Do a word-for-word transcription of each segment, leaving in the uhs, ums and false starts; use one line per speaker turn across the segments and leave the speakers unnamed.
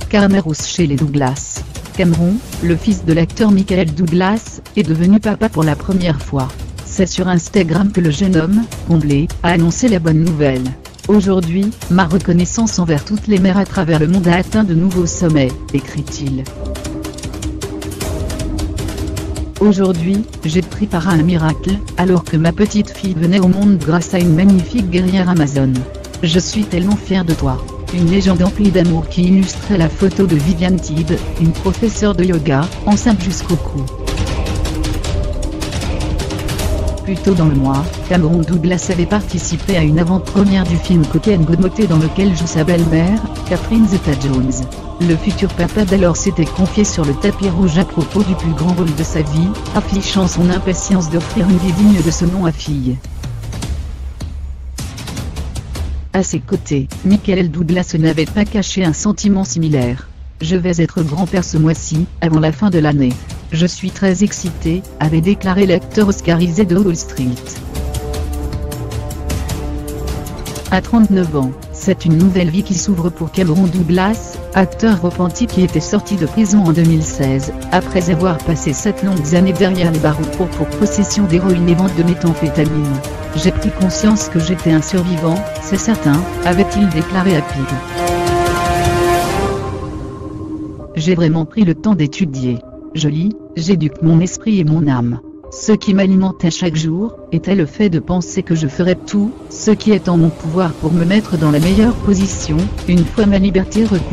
Carneros chez les Douglas. Cameron, le fils de l'acteur Michael Douglas, est devenu papa pour la première fois. C'est sur Instagram que le jeune homme, comblé, a annoncé la bonne nouvelle. Aujourd'hui, ma reconnaissance envers toutes les mères à travers le monde a atteint de nouveaux sommets, écrit-il. Aujourd'hui, j'ai pris part à un miracle, alors que ma petite fille venait au monde grâce à une magnifique guerrière amazone. Je suis tellement fier de toi. Une légende emplie d'amour qui illustrait la photo de Viviane Tibb, une professeure de yoga, enceinte jusqu'au cou. Plus tôt dans le mois, Cameron Douglas avait participé à une avant-première du film Cocaine Godmoté dans lequel joue sa belle-mère, Catherine Zeta-Jones. Le futur papa d'alors s'était confié sur le tapis rouge à propos du plus grand rôle de sa vie, affichant son impatience d'offrir une vie digne de ce nom à fille. À ses côtés, Michael Douglas n'avait pas caché un sentiment similaire. « Je vais être grand-père ce mois-ci, avant la fin de l'année. Je suis très excité », avait déclaré l'acteur oscarisé de Wall Street. À trente-neuf ans, c'est une nouvelle vie qui s'ouvre pour Cameron Douglas, acteur repenti qui était sorti de prison en deux mille seize, après avoir passé sept longues années derrière les barreaux pour, pour possession d'héroïne et vente de méthamphétamine. « J'ai pris conscience que j'étais un survivant, c'est certain », avait-il déclaré à Pig. « J'ai vraiment pris le temps d'étudier. Je lis, j'éduque mon esprit et mon âme. Ce qui m'alimentait chaque jour, était le fait de penser que je ferais tout, ce qui est en mon pouvoir pour me mettre dans la meilleure position, une fois ma liberté recouvrée. »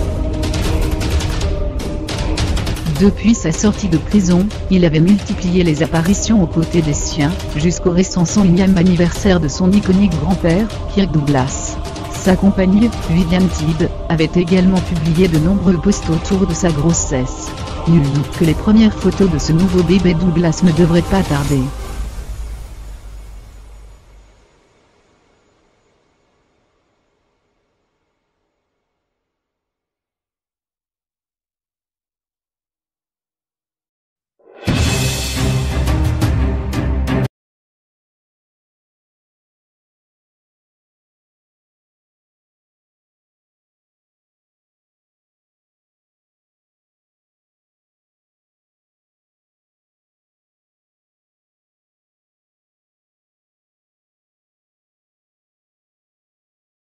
Depuis sa sortie de prison, il avait multiplié les apparitions aux côtés des siens, jusqu'au récent centième anniversaire de son iconique grand-père, Kirk Douglas. Sa compagne, Viviane Tibb, avait également publié de nombreux posts autour de sa grossesse. Nul doute que les premières photos de ce nouveau bébé Douglas ne devraient pas tarder.